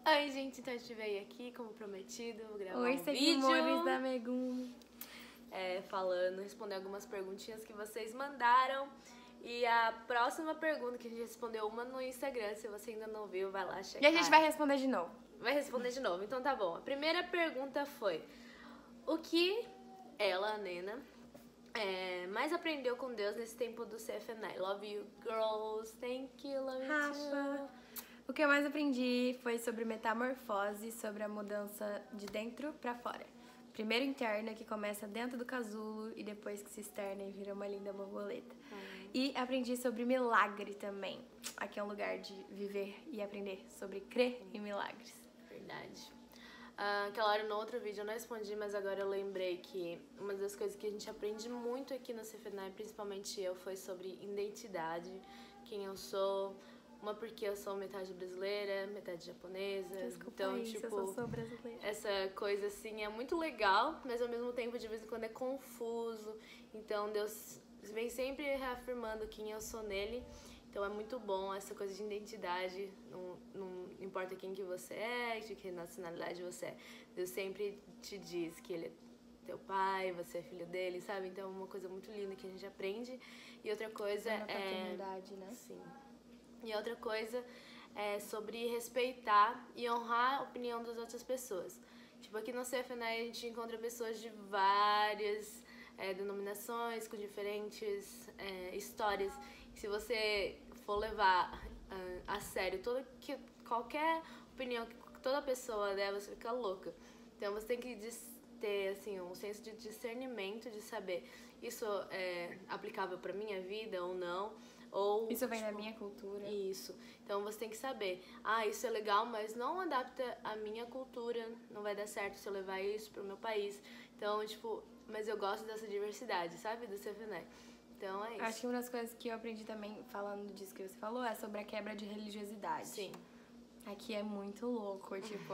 Oi, gente, então a gente veio aqui, como prometido, gravar Oi, um vídeo. seguidores da Megumi. Responder algumas perguntinhas que vocês mandaram. E a próxima pergunta que a gente respondeu uma no Instagram, se você ainda não viu, vai lá checar. E a gente vai responder de novo. Vai responder de novo, então tá bom. A primeira pergunta foi: o que ela, a Nena, mais aprendeu com Deus nesse tempo do CFNI? Love you, girls. Thank you, love you too. O que eu mais aprendi foi sobre metamorfose, sobre a mudança de dentro pra fora. Primeiro interna, que começa dentro do casulo e depois que se externa e vira uma linda borboleta. E aprendi sobre milagre também. Aqui é um lugar de viver e aprender sobre crer em milagres. Verdade. Aquela hora no outro vídeo eu não respondi, mas agora eu lembrei que uma das coisas que a gente aprende muito aqui no CFNI, principalmente eu, foi sobre identidade, quem eu sou. Uma porque eu sou metade brasileira, metade japonesa. Desculpa então, isso, tipo, eu sou brasileira. essa coisa assim é muito legal, mas ao mesmo tempo de vez em quando é confuso. Então Deus vem sempre reafirmando quem eu sou nele. Então é muito bom essa coisa de identidade, não importa quem que você é, de que nacionalidade você é. Deus sempre te diz que ele é teu pai, você é filho dele, sabe? Então é uma coisa muito linda que a gente aprende. E outra coisa é paternidade, né? Sim. E outra coisa é sobre respeitar e honrar a opinião das outras pessoas. Tipo, aqui no CFNI a gente encontra pessoas de várias denominações, com diferentes histórias. E se você for levar a sério qualquer opinião que toda pessoa der, você fica louca. Então você tem que ter assim, um senso de discernimento, de saber isso é aplicável para minha vida ou não. Ou, isso vem da minha cultura. Isso. Então você tem que saber, isso é legal, mas não adapta à minha cultura, não vai dar certo se eu levar isso pro meu país. Então, tipo, mas eu gosto dessa diversidade, sabe? Do CFNI. Então é isso. Acho que uma das coisas que eu aprendi também, falando disso que você falou, é sobre a quebra de religiosidade. Sim. Aqui é muito louco, tipo,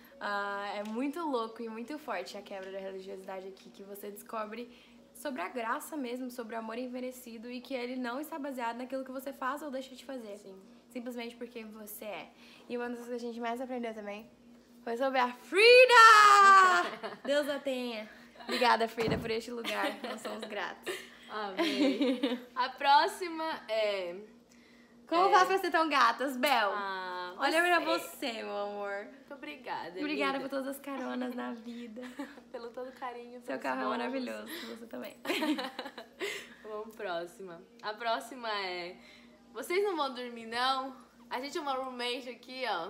é muito louco e muito forte a quebra da religiosidade aqui, que você descobre sobre a graça mesmo, sobre o amor imerecido e que ele não está baseado naquilo que você faz ou deixa de fazer. Sim. Simplesmente porque você é. E uma das coisas que a gente mais aprendeu também foi sobre a Frida! Deus a tenha. Obrigada, Frida, por este lugar. Nós somos gratos. Amém. A próxima é... Como faz pra ser tão gatas, Bel? Olha pra você, você, meu amor. Muito obrigada. Obrigada vida. por todas as caronas na vida. Pelo todo carinho. Seu carro é maravilhoso, você também. Vamos próxima. A próxima é... Vocês não vão dormir, não? A gente é uma roommate aqui, ó.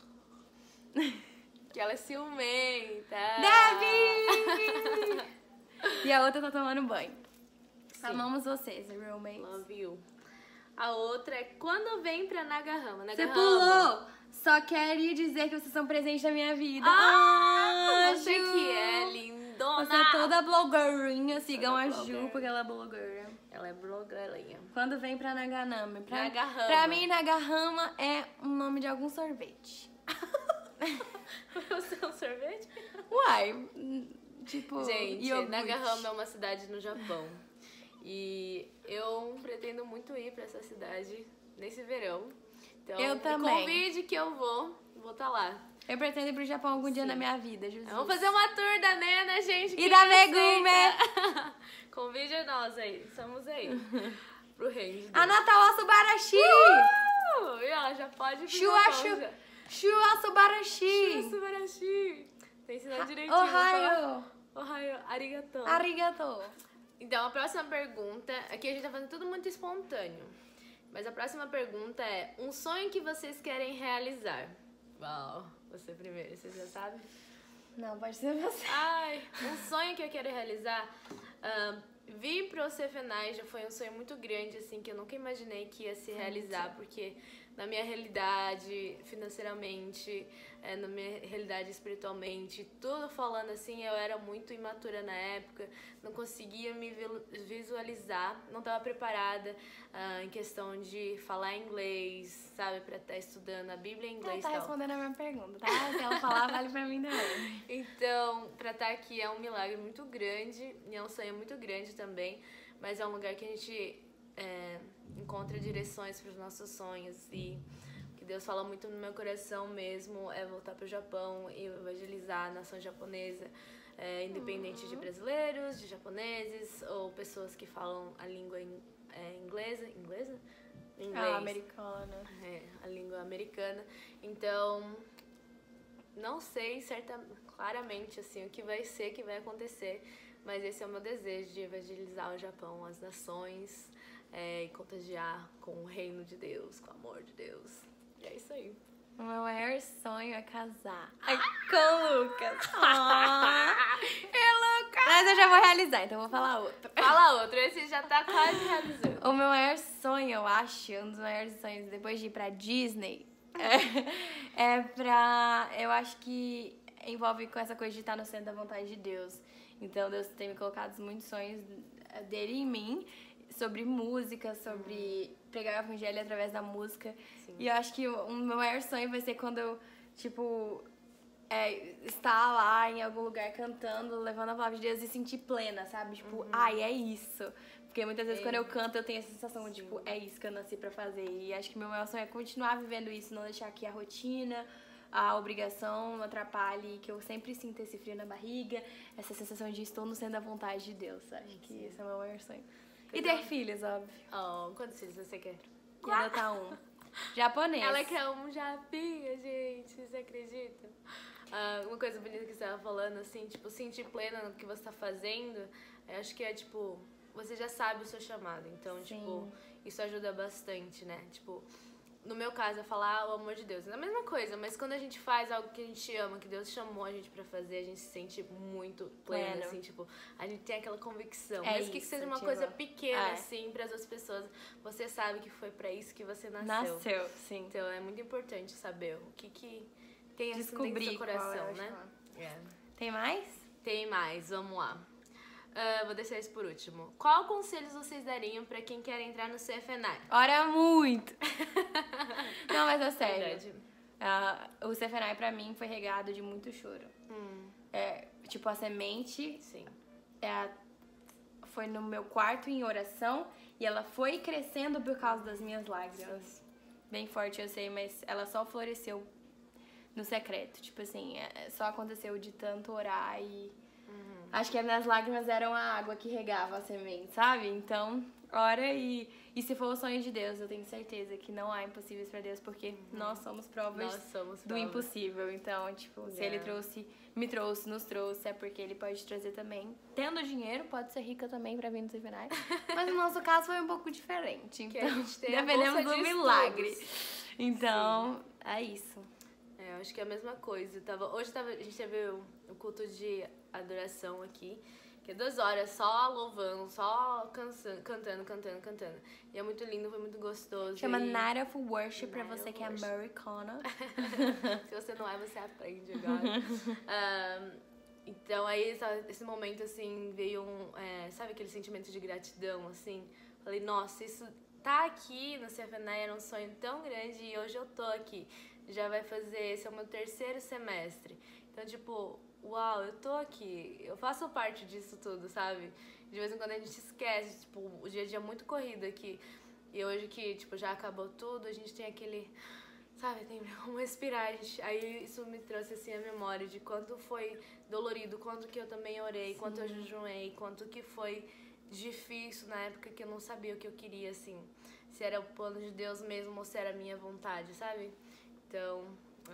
Que ela é ciumenta. Debbie! E a outra tá tomando banho. Sim. Amamos vocês, roommates. Love you. A outra é quando vem pra Nagahama. Você pulou! Só queria dizer que vocês são presentes na minha vida. Você que é lindona. Você é toda blogueirinha. Sigam a Ju, porque ela é blogueira. Ela é blogueirinha. Quando vem pra Nagahama. Nagahama. Pra mim, Nagahama é um nome de algum sorvete. Você é um sorvete? Uai, tipo... Gente, iogurte. Nagahama é uma cidade no Japão. E eu pretendo muito ir pra essa cidade nesse verão. Então, eu também. Convide que eu vou estar lá. Eu pretendo ir pro Japão algum dia na minha vida, Jesus. Vamos fazer uma tour da Nena, gente. E da Megumi. Convide nós aí, estamos aí. Pro reino de Deus. Anata Asubarashi! E ela já pode Shu Asubarashi! Subarashi. Tem que ensinar direitinho. Ohio! Ohio, arigato. Arigato! Então, a próxima pergunta... Aqui a gente tá fazendo tudo muito espontâneo. Mas a próxima pergunta é... Um sonho que vocês querem realizar? Uau, você primeiro, você já sabe? Não, pode ser você. Um sonho que eu quero realizar... vir pro CFNI já foi um sonho muito grande, assim, que eu nunca imaginei que ia se realizar, porque na minha realidade, financeiramente, na minha realidade espiritualmente, tudo falando assim, eu era muito imatura na época, não conseguia me visualizar, não estava preparada em questão de falar inglês, sabe, pra estar estudando a Bíblia em inglês. Ela tá respondendo a minha pergunta, tá? Se ela falar, vale pra mim também. Então, pra estar aqui é um milagre muito grande, e é um sonho muito grande também, mas é um lugar que a gente encontra direções para os nossos sonhos, e o que Deus fala muito no meu coração mesmo é voltar pro Japão e evangelizar a nação japonesa. Independente de brasileiros, de japoneses ou pessoas que falam a língua inglesa. Inglesa? Inglês. Americana. A língua americana. Então, não sei claramente assim, o que vai ser, o que vai acontecer, mas esse é o meu desejo de evangelizar o Japão, as nações, e contagiar com o reino de Deus, com o amor de Deus. E é isso aí. O meu maior sonho é casar com o Lucas. Lucas! Mas eu já vou realizar, então vou falar outro. Fala outro, esse já tá quase realizando. O meu maior sonho, eu acho, um dos maiores sonhos, depois de ir pra Disney, eu acho que envolve com essa coisa de estar no centro da vontade de Deus. Então Deus tem me colocado muitos sonhos dele em mim, sobre música, sobre pregar o evangelho através da música. Sim. E eu acho que o meu maior sonho vai ser quando eu, estar lá em algum lugar cantando, levando a palavra de Deus e sentir plena, sabe? Tipo, é isso. Porque muitas vezes quando eu canto eu tenho essa sensação de, tipo, é isso que eu nasci pra fazer. E acho que meu maior sonho é continuar vivendo isso, não deixar que a rotina, a obrigação não atrapalhe, que eu sempre sinto esse frio na barriga, essa sensação de estou no centro da vontade de Deus. Acho que esse é o meu maior sonho. E ter filhos, óbvio. Quantos filhos você quer? E adotar um. Japonês. Ela quer um japinha, gente. Você acredita? Uma coisa bonita que você tava falando, assim, tipo, sentir plena no que você tá fazendo, eu acho que é, tipo, você já sabe o seu chamado. Então, tipo, isso ajuda bastante, né? Tipo, no meu caso, é falar o amor de Deus. É a mesma coisa, mas quando a gente faz algo que a gente ama, que Deus chamou a gente pra fazer, a gente se sente muito pleno, assim, tipo, a gente tem aquela convicção. Mesmo que seja uma coisa pequena, assim, pras outras pessoas, você sabe que foi pra isso que você nasceu. Nasceu, sim. Então, é muito importante saber o que tem assim dentro do seu coração, né? Tem mais? Tem mais, vamos lá. Vou deixar isso por último. Qual conselhos vocês dariam pra quem quer entrar no CFNI? Ora muito! Não, mas é sério. Verdade. O CFNI pra mim foi regado de muito choro. Tipo, a semente foi no meu quarto em oração e ela foi crescendo por causa das minhas lágrimas. Sim. Bem forte, eu sei, mas ela só floresceu no secreto. Tipo assim, só aconteceu de tanto orar e... Acho que as minhas lágrimas eram a água que regava a semente, sabe? Então, ora e se for o sonho de Deus, eu tenho certeza que não há impossíveis pra Deus, porque nós somos provas do impossível. Então, tipo, se Ele nos trouxe, é porque Ele pode trazer também. Tendo dinheiro, pode ser rica também pra vir no CFNI. Mas no nosso caso foi um pouco diferente. Então, a gente tem dependemos do milagre. Então, é isso. Eu acho que é a mesma coisa. Hoje a gente teve o culto de adoração aqui, que é 2 horas só louvando, só cantando. E é muito lindo, foi muito gostoso. Chama Night of Worship pra você que é americana. Se você não é, você aprende agora. Então aí esse momento assim veio sabe aquele sentimento de gratidão, assim? Falei, nossa, isso tá aqui no CFNI era um sonho tão grande e hoje eu tô aqui. Já vai fazer, esse é o meu 3º semestre. Então, tipo, uau, eu tô aqui, eu faço parte disso tudo, sabe? De vez em quando a gente esquece, tipo, o dia a dia é muito corrido aqui. E hoje que, tipo, já acabou tudo, a gente tem aquele, sabe, tem como respirar. Aí isso me trouxe, assim, a memória de quanto foi dolorido, quanto que eu também orei, quanto eu jejuei, quanto que foi difícil na época que eu não sabia o que eu queria, assim. Se era o plano de Deus mesmo ou se era a minha vontade, sabe? Então,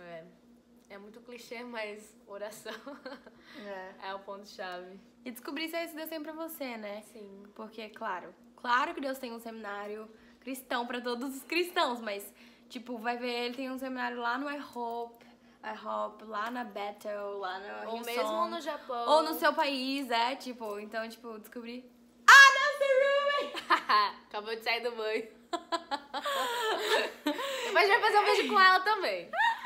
é muito clichê, mas oração é o ponto-chave. E descobrir se é isso que Deus tem pra você, né? Sim. Porque, claro que Deus tem um seminário cristão pra todos os cristãos, mas, tipo, vai ver, ele tem um seminário lá no I Hope, lá na Bethel, lá no Ou Hillsong, mesmo no Japão. ou no seu país, tipo, então, tipo, descobrir... Acabou de sair do banho. Depois a gente vai fazer um vídeo com ela também.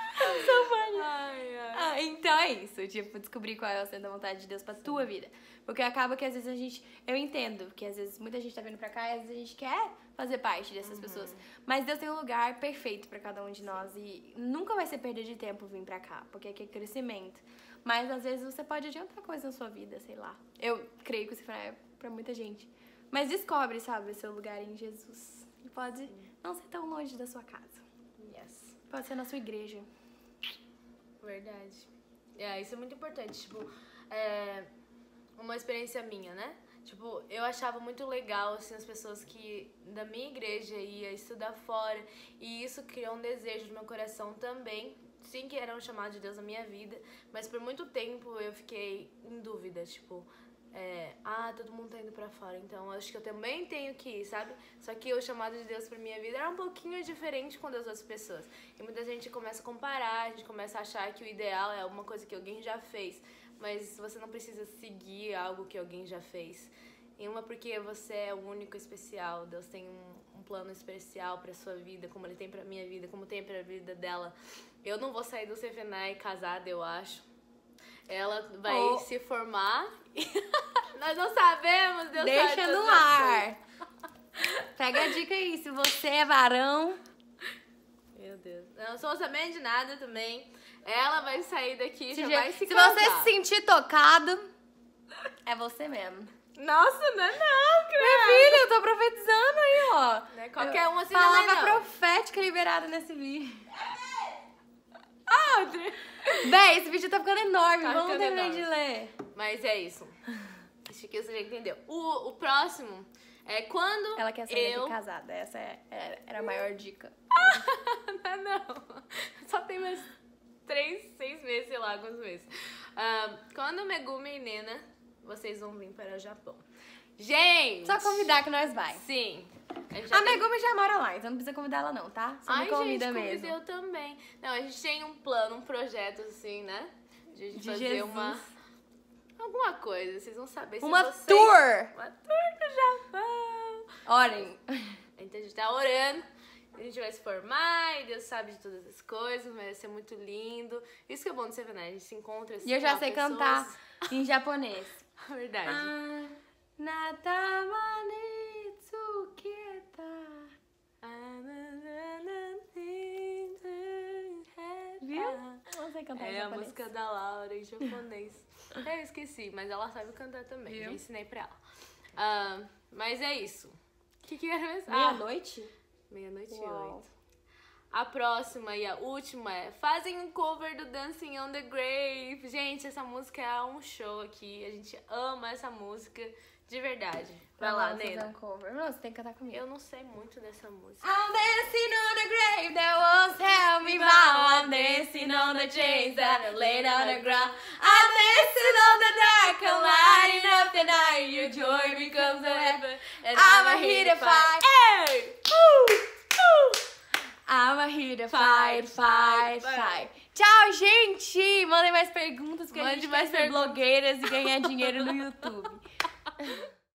Então é isso, tipo, descobrir qual é o centro da vontade de Deus pra tua vida. Porque acaba que às vezes eu entendo que às vezes muita gente tá vindo pra cá e às vezes a gente quer fazer parte dessas pessoas. Mas Deus tem um lugar perfeito pra cada um de nós e nunca vai ser perda de tempo vir pra cá, porque aqui é crescimento. Mas às vezes você pode adiantar coisa na sua vida, sei lá. Eu creio que isso é pra muita gente. Mas descobre, sabe, o seu lugar em Jesus. E pode não ser tão longe da sua casa. Yes. pode ser na sua igreja. Verdade. Isso é muito importante. Tipo, uma experiência minha, né? Tipo, eu achava muito legal, assim, as pessoas que da minha igreja ia estudar fora. E isso criou um desejo no meu coração também. Sim, que era um chamado de Deus na minha vida. Mas por muito tempo eu fiquei em dúvida, tipo... todo mundo tá indo pra fora, então acho que eu também tenho que ir, sabe? Só que o chamado de Deus pra minha vida era um pouquinho diferente com o das outras pessoas. E muita gente começa a comparar, a gente começa a achar que o ideal é alguma coisa que alguém já fez. Mas você não precisa seguir algo que alguém já fez. E uma porque você é único, especial. Deus tem um plano especial pra sua vida, como Ele tem pra minha vida, como tem pra vida dela. Eu não vou sair do Sefenai casada, eu acho. Ela vai se formar. Nós não sabemos, Deus sabe. Deixa no ar. Pega a dica aí, se você é varão. Meu Deus. Não sou sabendo de nada também. Ela vai sair daqui e já vai se Se casar. você se sentir tocado, é você mesmo. Nossa, não, cara. Minha filha, eu tô profetizando aí, ó. Né? Qualquer um assim Palavra também não. profética liberada nesse vídeo. Audrey. Véi, esse vídeo tá ficando enorme. Tá Vamos ficando terminar enorme. de ler. Mas é isso. Acho que você já entendeu. O próximo é quando Ela quer sair daqui casada. Essa era a maior dica. não. Só tem mais 3, 6 meses, sei lá, alguns meses. Quando Megumi e Nena, vocês vão vir para o Japão. Gente! Só convidar que nós vai. Sim. A Megumi já mora lá, então não precisa convidar ela não, tá? Só me convida gente, mesmo. Eu também. Não, a gente tem um plano, um projeto assim, né? De a gente De fazer Jesus. alguma coisa, vocês vão saber. Uma vocês... tour! Uma tour do Japão! Orem. Então a gente tá orando, a gente vai se formar e Deus sabe de todas as coisas, mas vai ser muito lindo. Isso que é bom do Sevenai, a gente se encontra assim. E eu já com sei pessoas. cantar em japonês. Verdade. Natamanitsuketa. Viu? Não sei cantar em É a japonês. música da Laura em japonês. Eu esqueci, mas ela sabe cantar também. Viu? Já ensinei pra ela. Mas é isso. O que era mesmo? Meia-noite? Meia-noite e Uau. 8. A próxima e a última fazem um cover do Dancing on the Grave. Gente, essa música é um show aqui. A gente ama essa música de verdade. Vai lá, Nena. Não, você tem que cantar comigo. Eu não sei muito dessa música. I'm dancing on the grave that once held me bound. I'm dancing on the chains that are laid on the ground. I'm dancing on the dark, I'm lighting up the night. Your joy becomes a weapon, and I'm a here to fight. Hey! I'm a here to fight. Tchau, gente! Mandem mais perguntas, que a Mande gente mais vai ser blogueiras e ganhar dinheiro no YouTube.